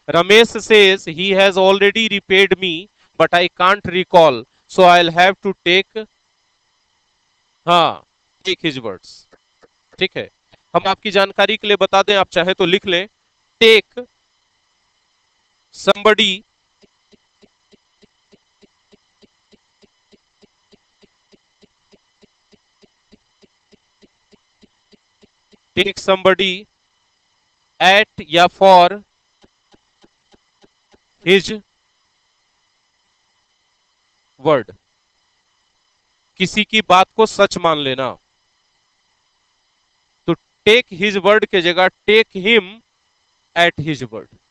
Ramesh says he has already repaid me, but I can't recall, so I'll have to take, हाँ, take his words. ठीक है, हम आपकी जानकारी के लिए बता दें, आप चाहे तो लिख लें। Take somebody take somebody at या for his word, किसी की बात को सच मान लेना। तो टेक हिज वर्ड के जगह take him at his word.